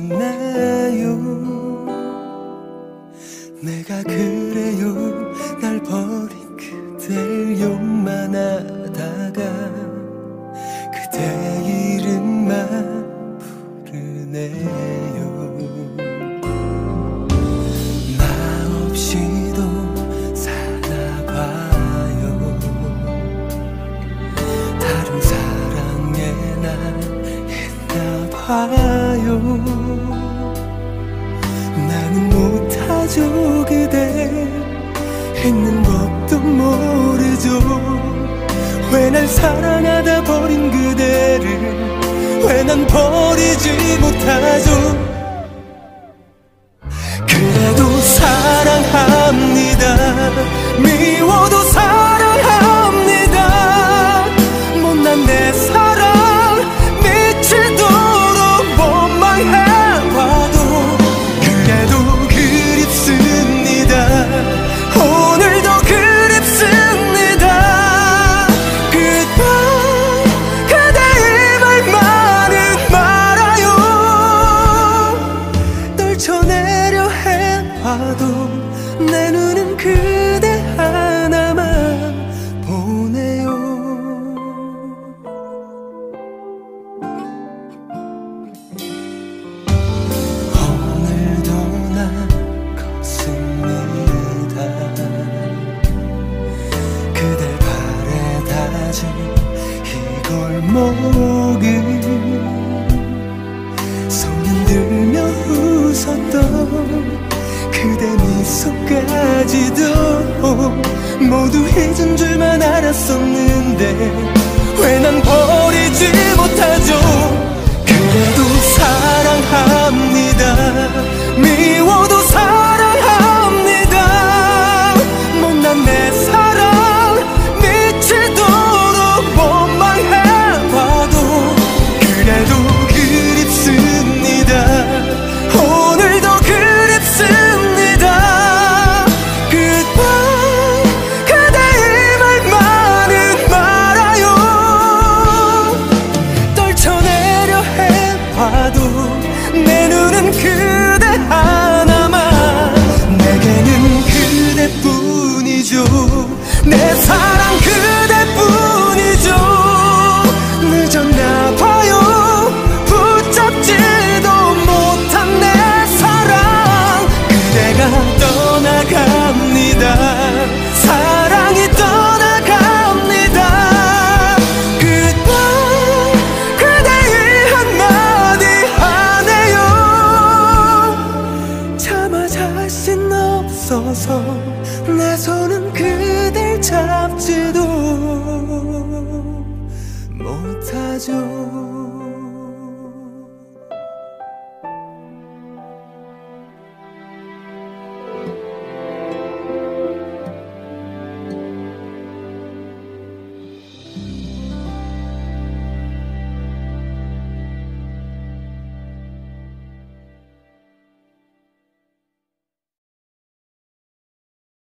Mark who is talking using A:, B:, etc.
A: 있나요? 내가 그래요 날 버린 그댈 욕만 하다가 그대 이름만 부르네요. 나 없이도 사나봐요. 다른 사랑에 난 했나봐요. 나는 못하죠 그대 있는 것도 모르죠. 왜 날 사랑하다 버린 그대를 왜 난 버리지 못하죠. 그래도 사랑합니다. 미워도 사랑합니다. 못난 내 사랑 미치도록 원망해봐도 그래도 그립습니다. 오늘도 그립습니다. Goodbye 그대의 말만은 말아요. 떨쳐내려 해봐도 내 눈은 그대 하나만 보네요. 오늘도 난 걷습니다. 그댈 바래다진 이 골목을 손 흔들며 웃었던 그대 미소까지도 모두 잊은 줄만 알았었는데 왜 난 버리지 못하죠. 그래도 사랑합니다. 미워도 사랑합니다. 못난 내 사랑 미치도록 원망해봐도 그래도 그립습니다. 오늘도 그립습니다. Goodbye 그대의 말만은 말아요. 떨쳐내려 해봐도 내 눈은